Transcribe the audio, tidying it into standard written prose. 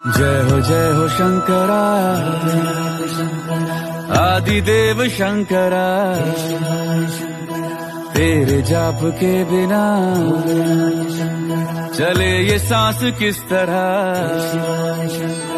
जय हो शंकरा, आदिदेव शंकरा, तेरे जाप के बिना चले ये सांस किस तरह।